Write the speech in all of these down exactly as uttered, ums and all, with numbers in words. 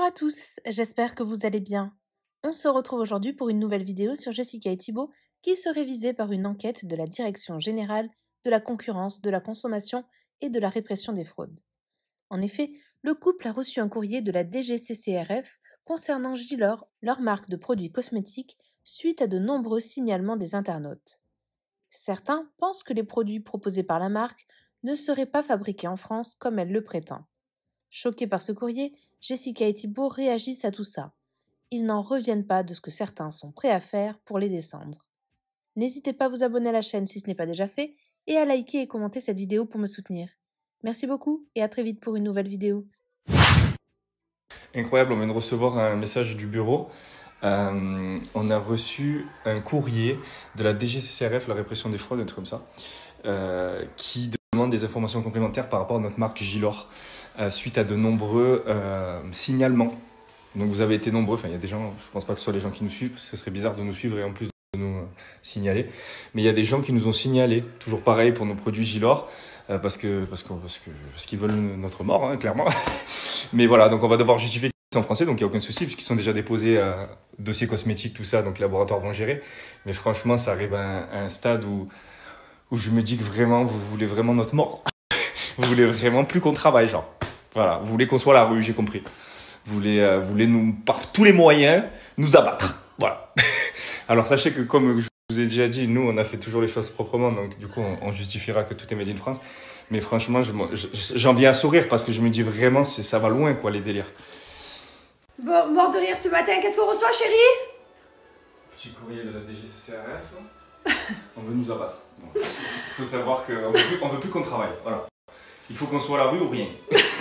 à tous, j'espère que vous allez bien. On se retrouve aujourd'hui pour une nouvelle vidéo sur Jessica et Thibaut qui serait visée par une enquête de la Direction générale de la concurrence, de la consommation et de la répression des fraudes. En effet, le couple a reçu un courrier de la D G C C R F concernant Gilor, leur marque de produits cosmétiques, suite à de nombreux signalements des internautes. Certains pensent que les produits proposés par la marque ne seraient pas fabriqués en France comme elle le prétend. Choqués par ce courrier, Jessica et Thibaut réagissent à tout ça. Ils n'en reviennent pas de ce que certains sont prêts à faire pour les descendre. N'hésitez pas à vous abonner à la chaîne si ce n'est pas déjà fait et à liker et commenter cette vidéo pour me soutenir. Merci beaucoup et à très vite pour une nouvelle vidéo. Incroyable, on vient de recevoir un message du bureau. Euh, on a reçu un courrier de la D G C C R F, la répression des fraudes, un truc comme ça, euh, qui demande des informations complémentaires par rapport à notre marque Gilor, euh, suite à de nombreux euh, signalements. Donc vous avez été nombreux, enfin il y a des gens, je ne pense pas que ce soit les gens qui nous suivent, parce que ce serait bizarre de nous suivre et en plus de nous euh, signaler. Mais il y a des gens qui nous ont signalé, toujours pareil pour nos produits Gilor, euh, parce que parce que parce que parce qu'ils veulent notre mort, hein, clairement. Mais voilà, donc on va devoir justifier en français, donc il n'y a aucun souci, puisqu'ils sont déjà déposés, euh, dossier cosmétique, tout ça, donc les laboratoires vont gérer. Mais franchement, ça arrive à un, à un stade où, où je me dis que vraiment, vous voulez vraiment notre mort. Vous voulez vraiment plus qu'on travaille, genre. Voilà, vous voulez qu'on soit à la rue, j'ai compris. Vous voulez, euh, vous voulez nous, par tous les moyens, nous abattre. Voilà. Alors sachez que comme je vous ai déjà dit, nous, on a fait toujours les choses proprement, donc du coup, on, on justifiera que tout est made in France. Mais franchement, je, je, j'en viens à sourire parce que je me dis vraiment, c'est, ça va loin, quoi, les délires. Bon, mort de rire ce matin, qu'est-ce qu'on reçoit, chérie? Petit courrier de la D G C C R F. On veut nous abattre. Il faut savoir qu'on ne veut plus, on veut plus qu'on travaille. Voilà. Il faut qu'on soit à la rue ou rien.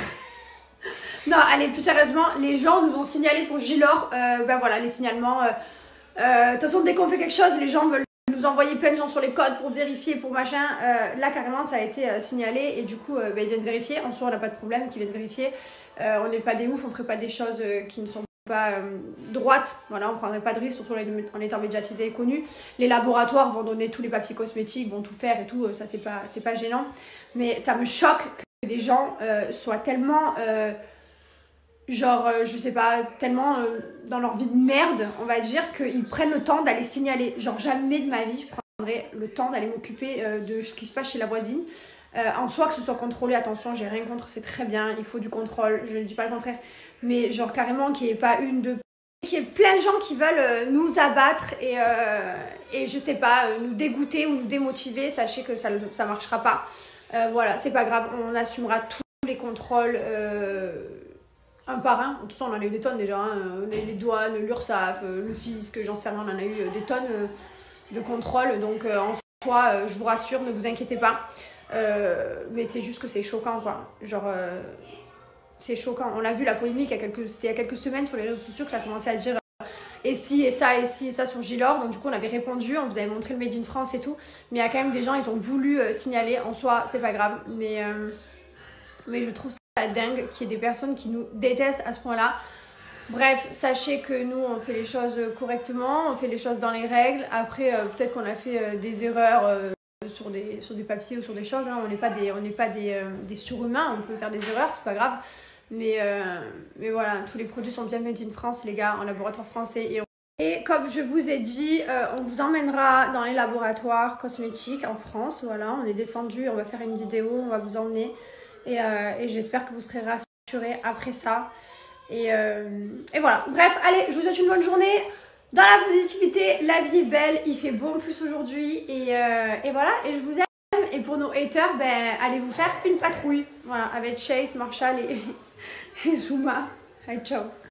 Non, allez, plus sérieusement, les gens nous ont signalé pour Gilor. Euh, ben voilà, les signalements. De euh, euh, toute façon, dès qu'on fait quelque chose, les gens veulent nous envoyer plein de gens sur les codes pour vérifier, pour machin. Euh, là, carrément, ça a été euh, signalé et du coup, euh, ben, ils viennent vérifier. En soi, on n'a pas de problème qu'ils viennent vérifier. Euh, on n'est pas des oufs, on ne ferait pas des choses euh, qui ne sont pas euh, droites. Voilà, on ne prendrait pas de risque, surtout en étant médiatisé et connu. Les laboratoires vont donner tous les papiers cosmétiques, vont tout faire et tout. Euh, ça, c'est pas, c'est pas gênant. Mais ça me choque que les gens euh, soient tellement... Euh, genre, euh, je sais pas, tellement euh, dans leur vie de merde, on va dire, qu'ils prennent le temps d'aller signaler. Genre, jamais de ma vie, je prendrais le temps d'aller m'occuper euh, de ce qui se passe chez la voisine. Euh, en soi, que ce soit contrôlé, attention, j'ai rien contre, c'est très bien, il faut du contrôle, je ne dis pas le contraire. Mais genre, carrément, qu'il n'y ait pas une, deux... qu'il y ait plein de gens qui veulent euh, nous abattre et, euh, et je sais pas, euh, nous dégoûter ou nous démotiver, sachez que ça ne ça marchera pas. Euh, voilà, c'est pas grave, on assumera tous les contrôles... Euh, un par un. De toute façon, on en a eu des tonnes déjà. Hein. On a eu les douanes, l'URSSAF, le fisc, j'en sais rien, on en a eu des tonnes de contrôles. Donc, euh, en soi, euh, je vous rassure, ne vous inquiétez pas. Euh, mais c'est juste que c'est choquant, quoi. Genre, euh, c'est choquant. On a vu la polémique, il y a quelques, c'était il y a quelques semaines sur les réseaux sociaux que ça a commencé à dire euh, et si, et ça, et si, et ça sur Gilor. Donc, du coup, on avait répondu, on vous avait montré le Made in France et tout. Mais il y a quand même des gens, ils ont voulu euh, signaler. En soi, c'est pas grave. Mais, euh, mais je trouve ça dingue qu'il y ait des personnes qui nous détestent à ce point-là. Bref, sachez que nous, on fait les choses correctement, on fait les choses dans les règles. Après, euh, peut-être qu'on a fait euh, des erreurs euh, sur, des, sur des papiers ou sur des choses. Hein. On n'est pas, des, on n'est pas des, euh, des surhumains, on peut faire des erreurs, c'est pas grave. Mais, euh, mais voilà, tous les produits sont bien made in France, les gars, en laboratoire français. Et, on... et comme je vous ai dit, euh, on vous emmènera dans les laboratoires cosmétiques en France. Voilà, on est descendu, on va faire une vidéo, on va vous emmener. Et, euh, et j'espère que vous serez rassurés après ça. Et, euh, et voilà. Bref, allez, je vous souhaite une bonne journée. Dans la positivité, la vie est belle. Il fait beau en plus aujourd'hui. Et, euh, et voilà, et je vous aime. Et pour nos haters, ben, allez vous faire une patrouille. Voilà, avec Chase, Marshall et, et Zuma. Allez, ciao.